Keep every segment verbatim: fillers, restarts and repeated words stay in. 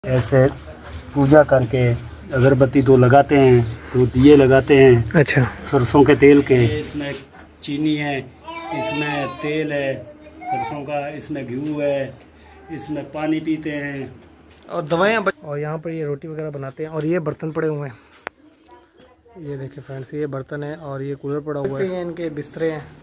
ऐसे पूजा करके अगरबत्ती दो लगाते हैं, तो दिए लगाते हैं। अच्छा। सरसों के तेल के, इसमें चीनी है, इसमें तेल है सरसों का, इसमें घी है, इसमें पानी पीते हैं और दवाइयाँ। और यहाँ पर ये रोटी वगैरह बनाते हैं। और ये बर्तन पड़े हुए हैं, ये देखिए फ्रेंड्स, ये बर्तन है और ये कूलर पड़ा हुआ है। इनके बिस्तरे हैं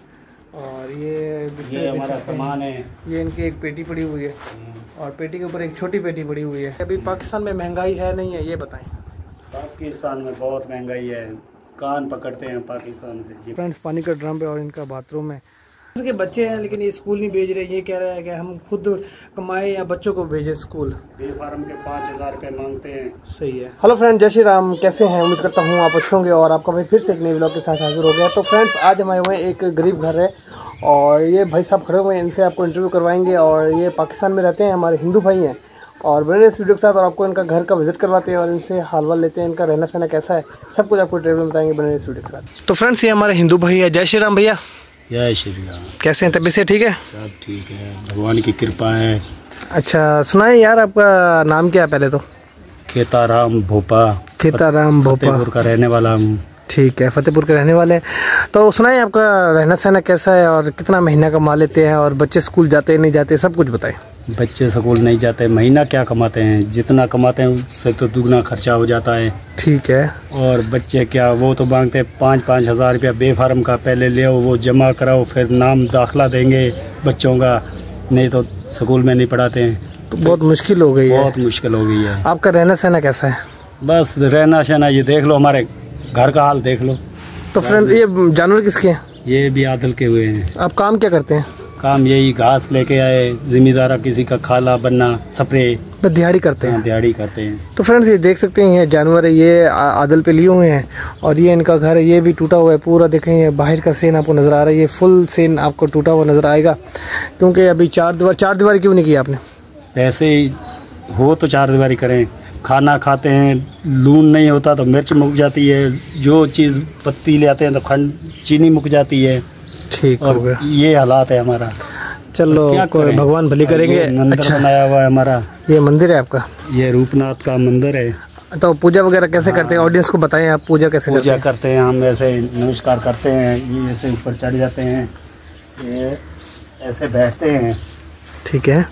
और ये बिस्तरे ये हमारा सामान है। ये इनकी एक पेटी पड़ी हुई है और पेटी के ऊपर एक छोटी पेटी पड़ी हुई है। अभी पाकिस्तान में महंगाई है नहीं है, ये बताएं। पाकिस्तान में बहुत महंगाई है, कान पकड़ते हैं पाकिस्तान से। फ्रेंड्स, पानी का ड्रम है और इनका बाथरूम है। इसके बच्चे हैं लेकिन ये स्कूल नहीं भेज रहे। ये कह रहे हैं कि हम खुद कमाए या बच्चों को भेजे स्कूल। बेफार्म के पाँच हज़ार रुपये मांगते हैं। सही है। हेलो फ्रेंड, जय श्री राम। कैसे हैं? उम्मीद करता हूँ आप अच्छे होंगे और आपका भाई फिर से एक नई व्लॉग के साथ हाजिर हो गया। तो फ्रेंड्स, आज हमारे हुए एक गरीब घर है और ये भाई साहब खड़े हुए हैं, इनसे आपको इंटरव्यू करवाएंगे। और ये पाकिस्तान में रहते हैं, हमारे हिंदू भाई हैं। और बने इस वीडियो के साथ और आपको इनका घर का विजिट करवाते हैं और इनसे हाल वाल लेते हैं, इनका रहना सहना कैसा है, सब कुछ आपको इंटरव्यू में बताएंगे। बने इस वीडियो के साथ। तो फ्रेंड्स, ये हमारे हिंदू भाई है। जय श्री राम भैया। जय श्री राम। कैसे हैं? तबीयत से ठीक है? सब ठीक है, भगवान की कृपा है। अच्छा, सुनाए यार, आपका नाम क्या है पहले तो? खेताराम भोपा। खेताराम भोपा। फतेहपुर का रहने वाला हूँ। ठीक है, फतेहपुर के रहने वाले हैं। तो सुनाए आपका रहना सहना कैसा है और कितना महीना कमा लेते हैं और बच्चे स्कूल जाते नहीं जाते, सब कुछ बताएं। बच्चे स्कूल नहीं जाते, महीना क्या कमाते हैं, जितना कमाते हैं उससे तो दुगना खर्चा हो जाता है। ठीक है। और बच्चे क्या, वो तो मांगते हैं पाँच पाँच हज़ार रुपया बेफार्म का, पहले ले आओ, वो जमा कराओ, फिर नाम दाखिला देंगे बच्चों का, नहीं तो स्कूल में नहीं पढ़ाते हैं। तो बहुत मुश्किल हो गई है। बहुत मुश्किल हो गई है। आपका रहना सहना कैसा है? बस रहना सहना, ये देख लो, हमारे घर का हाल देख लो। तो फ्रेंड, ये जानवर किसके हैं? ये भी आदल के हुए हैं। आप काम क्या करते हैं? काम यही घास लेके आए, जिम्मेदारा किसी का खाला बनना, स्प्रे, दिहाड़ी करते हैं। दिहाड़ी करते हैं। तो फ्रेंड्स, ये देख सकते हैं, ये जानवर है, ये आदल पे लिए हुए हैं और ये इनका घर है। ये भी टूटा हुआ है पूरा। देखें, ये बाहर का सीन आपको नज़र आ रहा है, ये फुल सीन आपको टूटा हुआ नज़र आएगा। क्योंकि अभी चार दीवार चार दीवारी क्यों नहीं की आपने? ऐसे ही हो तो चार दीवारी करें। खाना खाते हैं, लून नहीं होता तो मिर्च मुक जाती है, जो चीज़ पत्ती ले आते हैं तो खंड चीनी मुक जाती है। ठीक हो गया। ये हालात है हमारा। चलो, कोई भगवान भली करेंगे। मंदिर बनाया हुआ है हमारा। ये मंदिर है आपका? ये रूपनाथ का मंदिर है। तो पूजा वगैरह कैसे करते हैं? ऑडियंस को बताएं, आप पूजा कैसे पूजा करते हैं? करते हैं हम ऐसे नमस्कार करते हैं, ये ऐसे ऊपर चढ़ जाते हैं, ये ऐसे बैठते हैं। ठीक है।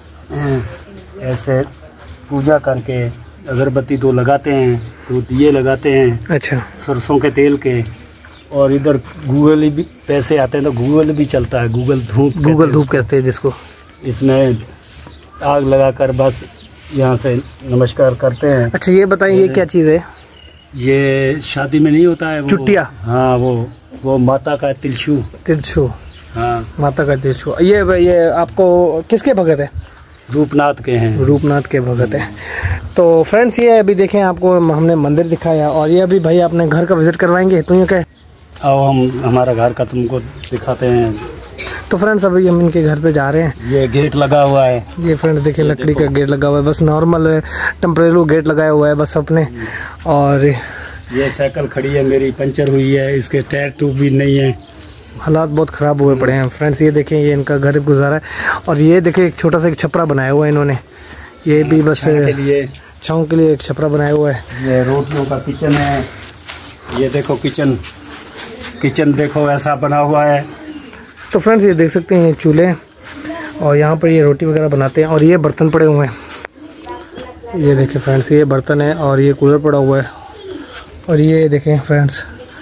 ऐसे पूजा करके अगरबत्ती दो लगाते हैं, तो दिए लगाते हैं। अच्छा। सरसों के तेल के। और इधर गूगल भी पैसे आते हैं तो गूगल भी चलता है, गूगल धूप। गूगल धूप कहते हैं जिसको। इसमें आग लगाकर बस यहाँ से नमस्कार करते हैं। अच्छा, ये बताइए, ये क्या चीज़ है? ये शादी में नहीं होता है वो, चुटिया। हाँ, वो वो माता का तिलशु। तिलशु, हाँ, माता का तिलशु। ये ये आपको किसके भगत है? रूपनाथ के हैं। रूपनाथ के भगत है। तो फ्रेंड्स, ये अभी देखें, आपको हमने मंदिर दिखाया और ये अभी भाई अपने घर का विजिट करवाएंगे। तो ये क्या, आओ हम हमारा घर का तुमको दिखाते हैं। तो फ्रेंड्स, अभी हम इनके घर पे जा रहे हैं। ये गेट लगा हुआ है। ये फ्रेंड्स देखिए, लकड़ी का गेट लगा हुआ है, बस नॉर्मल टेम्परेरी गेट लगाया हुआ है बस अपने। और ये साइकिल खड़ी है मेरी, पंचर हुई है, इसके टायर ट्यूब भी नहीं है, हालात बहुत ख़राब हुए पड़े हैं। फ्रेंड्स, ये देखें, ये इनका घर गुजारा है। और ये देखें, एक छोटा सा एक छपरा बनाया हुआ है इन्होंने, ये भी बस के लिए, छाँव के लिए एक छपरा बनाया हुआ है। ये रोटियों का किचन है। ये देखो किचन, किचन देखो ऐसा बना हुआ है। तो फ्रेंड्स, ये देख सकते हैं, ये चूल्हे और यहाँ पर ये रोटी वगैरह बनाते हैं। और ये बर्तन पड़े हुए हैं, ये देखें फ्रेंड्स, ये बर्तन है और ये कूलर पड़ा हुआ है। और ये देखें फ्रेंड्स,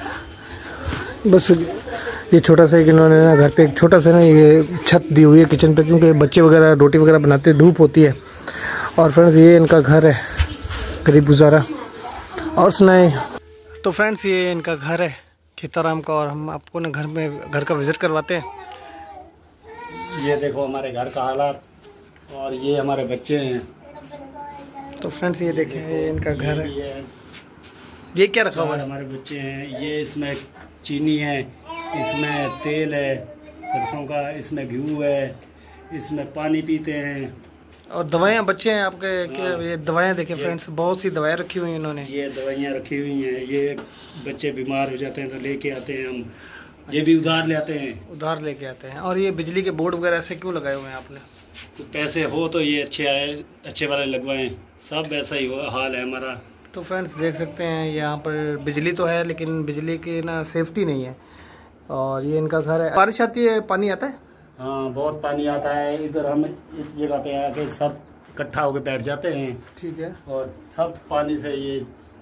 बस ये छोटा सा एक इन्होंने ना घर पे एक छोटा सा ना ये छत दी हुई है किचन पे, क्योंकि बच्चे वगैरह रोटी वगैरह बनाते हैं, धूप होती है। और फ्रेंड्स, ये इनका घर है, गरीब गुजारा। और सुनाए। तो फ्रेंड्स, ये इनका घर है खेताराम का और हम आपको ना घर में घर का विजिट करवाते हैं। ये देखो हमारे घर का हालात और ये हमारे बच्चे हैं। तो फ्रेंड्स, ये देखें, ये इनका घर है। ये, ये क्या रखा हुआ है? हमारे बच्चे हैं। ये इसमें चीनी है, इसमें तेल है सरसों का, इसमें घी है, इसमें पानी पीते हैं। और दवाइयाँ बच्चे हैं आपके क्या? ये दवाइयाँ देखें फ्रेंड्स, बहुत सी दवाएं रखी हुई हैं इन्होंने। ये दवाइयाँ रखी हुई हैं। ये बच्चे बीमार हो जाते हैं तो लेके आते हैं हम, ये भी उधार ले आते हैं। उधार लेके आते हैं। और ये बिजली के बोर्ड वगैरह ऐसे क्यों लगाए हुए हैं आपने? तो पैसे हो तो ये अच्छे आए, अच्छे वाले लगवाएं। सब ऐसा ही हो हाल है हमारा। तो फ्रेंड्स देख सकते हैं यहाँ पर बिजली तो है लेकिन बिजली की ना सेफ्टी नहीं है। और ये इनका घर है। बारिश आती है पानी आता है? हाँ बहुत पानी आता है इधर। हम इस जगह पे आके सब इकट्ठा होकर बैठ जाते हैं। ठीक है। और सब पानी से ये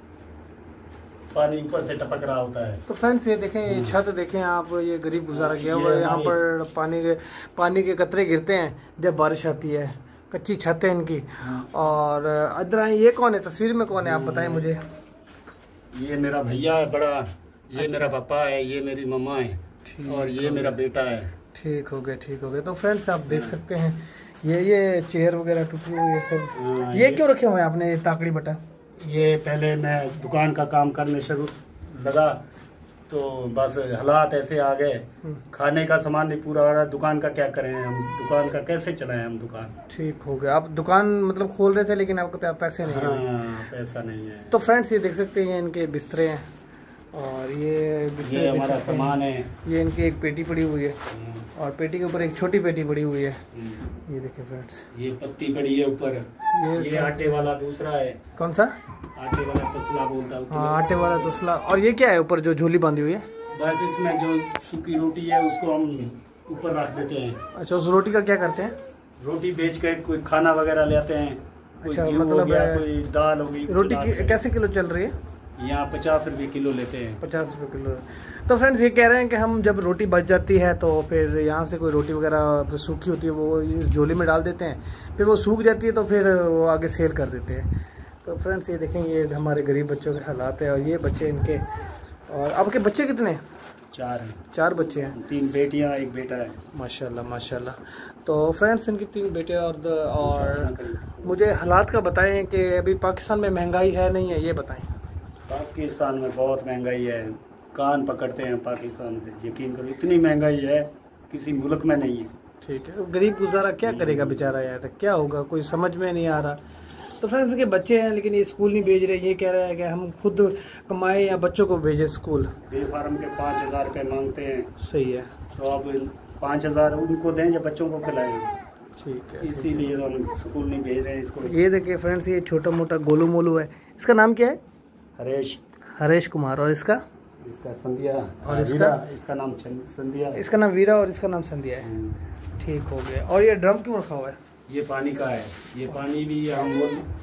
पानी ऊपर से टपक रहा होता है। तो फ्रेंड्स ये देखें, ये छत देखें आप, ये गरीब गुजारा किया हुआ है। यहाँ पर पानी के पानी के कतरे गिरते हैं जब बारिश आती है। कच्ची छत है इनकी। और अदरा ये कौन है तस्वीर में, कौन है आप बताएं मुझे? ये मेरा भैया है बड़ा, ये अच्छा। मेरा पापा है, ये मेरी मम्मा है और ये मेरा बेटा है। ठीक हो गया, ठीक हो गया। तो फ्रेंड्स आप देख सकते हैं ये ये चेयर वगैरह टूटी हुई है सब। ये क्यों रखे हुए हैं आपने ताकड़ी बटा? ये पहले मैं दुकान का काम करने शुरू लगा तो बस हालात ऐसे आ गए, खाने का सामान नहीं पूरा हो रहा, दुकान का क्या करें हम, दुकान का कैसे चलाएं हम दुकान। ठीक हो गया। आप दुकान मतलब खोल रहे थे लेकिन आपके पास पैसे नहीं हाँ, है। पैसा नहीं है। तो फ्रेंड्स ये देख सकते हैं इनके बिस्तरे हैं और ये ये हमारा सामान है। ये इनकी एक पेटी पड़ी हुई है और पेटी के ऊपर एक छोटी पेटी पड़ी हुई है। ये देखिए फ्रेंड्स, ये पत्ती पड़ी है ऊपर। ये, ये आटे वाला दूसरा है। कौन सा? आटे वाला तसला बोलता है। हाँ आटे वाला तसला। और ये क्या है ऊपर जो झोली बांधी हुई है? बस इसमें जो सूखी रोटी है उसको हम ऊपर रख देते हैं। अच्छा, उस रोटी का क्या करते हैं? रोटी बेच कर कोई खाना वगैरह लेते हैं। अच्छा, मतलब कोई दाल होगी। रोटी कैसे किलो चल रही है? यहाँ पचास रुपये किलो लेते हैं। पचास रुपये किलो। तो फ्रेंड्स ये कह रहे हैं कि हम जब रोटी बच जाती है तो फिर यहाँ से कोई रोटी वगैरह सूखी होती है वो इस झोली में डाल देते हैं, फिर वो सूख जाती है तो फिर वो आगे सेल कर देते हैं। तो फ्रेंड्स ये देखें, ये हमारे गरीब बच्चों के हालात है। और ये बच्चे इनके। और आपके बच्चे कितने? चार हैं। चार बच्चे हैं। तीन बेटियाँ एक बेटा है। माशाल्लाह माशाल्लाह। तो फ्रेंड्स इनकी तीन बेटे और और मुझे हालात का बताएं कि अभी पाकिस्तान में महंगाई है नहीं है, ये बताएं। पाकिस्तान में बहुत महंगाई है, कान पकड़ते हैं पाकिस्तान से। यकीन करो इतनी महंगाई है किसी मुल्क में नहीं है। ठीक है। गरीब गुजारा क्या करेगा बेचारा यार, क्या होगा कुछ समझ में नहीं आ रहा। तो फ्रेंड्स के बच्चे हैं लेकिन ये स्कूल नहीं भेज रहे। ये कह रहे हैं कि हम खुद कमाए या बच्चों को भेजे स्कूल। बेफार्म के पाँच हज़ार रुपये मांगते हैं। सही है। तो अब पाँच हज़ार उनको दें या बच्चों को खिलाएंगे। ठीक है, इसीलिए तो हम स्कूल नहीं भेज रहे हैं इसको। ये देखिए फ्रेंड्स, ये छोटा मोटा गोलू मोलू है। इसका नाम क्या है? हरेश। हरेश कुमार। और इसका? इसका संध्या। और इसका? इसका नाम संध्या। इसका नाम वीरा और इसका नाम संध्या है। ठीक हो गया। और ये ड्रम क्यों रखा हुआ है? ये पानी का है। ये पानी भी हम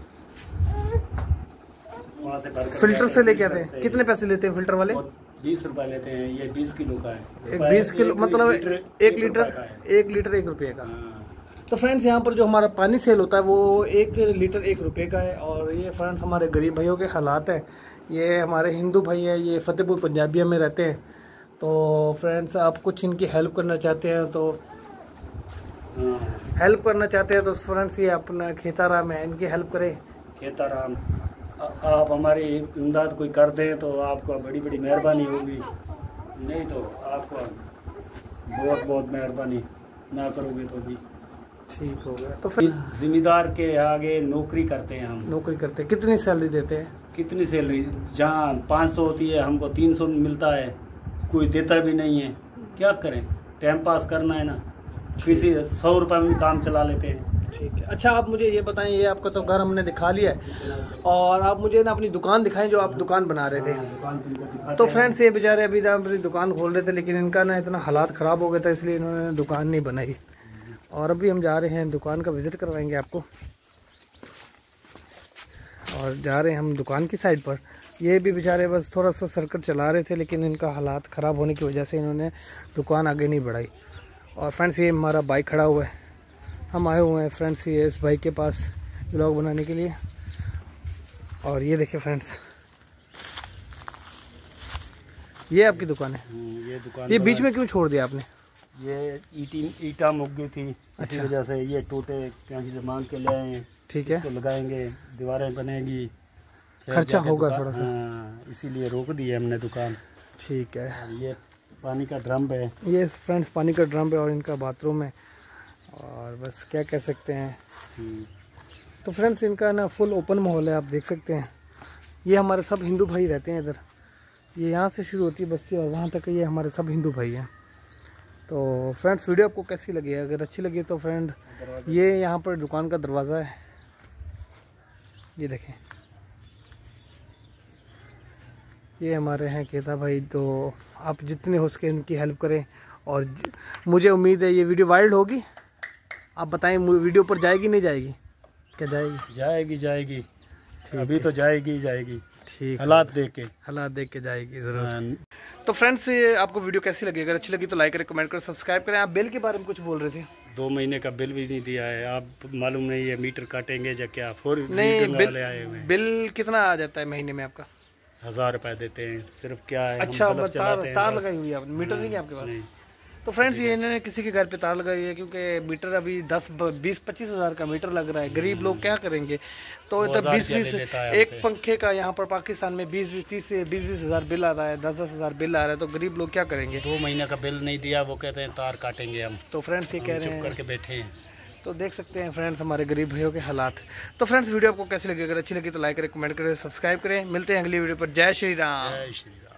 वहाँ से फिल्टर से लेके आते हैं। कितने पैसे लेते हैं फिल्टर वाले? बीस रुपए लेते हैं। ये बीस किलो का है। एक बीस किलो मतलब एक लीटर एक लीटर एक रुपये का। तो फ्रेंड्स यहाँ पर जो हमारा पानी सेल होता है वो एक लीटर एक रुपये का है। और ये फ्रेंड्स हमारे गरीब भाइयों के हालात हैं। ये हमारे हिंदू भाई हैं, ये फतेहपुर पंजाबिया में रहते हैं। तो फ्रेंड्स आप कुछ इनकी हेल्प करना चाहते हैं तो हेल्प करना चाहते हैं तो फ्रेंड्स ये अपना खेताराम है, इनकी हेल्प करें। खेताराम आप हमारी इमदाद कोई कर दें तो आपको बड़ी बड़ी मेहरबानी होगी, नहीं तो आपको बहुत बहुत मेहरबानी, ना करोगे तो भी ठीक हो गया। तो फिर जिम्मेदार के आगे नौकरी करते हैं हम। नौकरी करते हैं। कितनी सैलरी देते हैं? कितनी सैलरी? जहाँ पाँच सौ होती है हमको तीन सौ मिलता है, कोई देता भी नहीं है। क्या करें, टाइम पास करना है ना, किसी सौ रुपये में काम चला लेते हैं। ठीक है। अच्छा आप मुझे ये बताएं, ये आपका तो घर हमने दिखा लिया है और आप मुझे ना अपनी दुकान दिखाएं जो आप दुकान बना रहे थे। तो फ्रेंड्स ये बेचारे अभी अपनी दुकान खोल रहे थे लेकिन इनका ना इतना हालात ख़राब हो गया था इसलिए इन्होंने दुकान नहीं बनाई। और अभी हम जा रहे हैं दुकान का विज़िट करवाएंगे आपको और जा रहे हैं हम दुकान की साइड पर। ये भी बेचारे बस थोड़ा सा सर्किट चला रहे थे लेकिन इनका हालात ख़राब होने की वजह से इन्होंने दुकान आगे नहीं बढ़ाई। और फ्रेंड्स ये हमारा बाइक खड़ा हुआ है, हम आए हुए हैं फ्रेंड्स ये इस बाइक के पास व्लॉग बनाने के लिए। और ये देखिए फ्रेंड्स, ये आपकी दुकान है। ये दुकान ये बीच में क्यों छोड़ दिया आपने? ये ईटी ईटा मुक गई थी, अच्छा। इसी वजह से ये टूटे कहीं से मांग के ले आए। ठीक है, तो लगाएंगे, दीवारें बनेगी, खर्चा होगा थोड़ा सा, इसीलिए रोक दी है हमने दुकान। ठीक है। ये पानी का ड्रम है। ये फ्रेंड्स पानी का ड्रम है और इनका बाथरूम है और बस क्या कह सकते हैं। तो फ्रेंड्स इनका ना फुल ओपन माहौल है, आप देख सकते हैं। ये हमारे सब हिंदू भाई रहते हैं इधर, ये यहाँ से शुरू होती है बस्ती और वहाँ तक ये हमारे सब हिंदू भाई हैं। तो फ्रेंड्स वीडियो आपको कैसी लगी, अगर अच्छी लगी तो फ्रेंड ये यहाँ पर दुकान का दरवाज़ा है, ये देखें, ये हमारे हैं केता भाई। तो आप जितने हो सके इनकी हेल्प करें और मुझे उम्मीद है ये वीडियो वायरल होगी। आप बताएं वीडियो पर जाएगी नहीं जाएगी? क्या जाएगी? जाएगी जाएगी अभी तो जाएगी जाएगी ठीक, हालात देख के हालात देख के जाएगी ज़रूर। तो फ्रेंड्स आपको वीडियो कैसी लगी, अगर अच्छी लगी तो लाइक करें, कमेंट करें, सब्सक्राइब करें। आप बिल के बारे में कुछ बोल रहे थे? दो महीने का बिल भी नहीं दिया है, आप मालूम नहीं है मीटर काटेंगे या क्या? फोर नहीं बिल, आए हुए बिल कितना आ जाता है महीने में आपका? हजार रुपए देते हैं सिर्फ। क्या है अच्छा तार तार लगाई हुई है आपने, मीटर नहीं है आपके पास? नहीं। तो फ्रेंड्स ये इन्होंने किसी के घर पे तार लगाई है, क्योंकि मीटर अभी दस बीस पच्चीस हज़ार का मीटर लग रहा है, गरीब लोग क्या करेंगे? तो इधर बीस बीस एक पंखे का यहाँ पर पाकिस्तान में बीस बीस तीस से बीस बीस हज़ार बिल आ रहा है, दस दस हज़ार बिल आ रहा है, तो गरीब लोग क्या करेंगे? दो महीने का बिल नहीं दिया, वो कहते हैं तार काटेंगे हम। तो फ्रेंड्स ये कह रहे हैं करके बैठे हैं। तो देख सकते हैं फ्रेंड्स हमारे गरीब भाइयों के हालात। तो फ्रेंड्स वीडियो आपको कैसी लगी, अगर अच्छी लगी तो लाइक करें, कमेंट करें, सब्सक्राइब करें। मिलते हैं अगली वीडियो पर। जय श्री राम। जय श्री राम।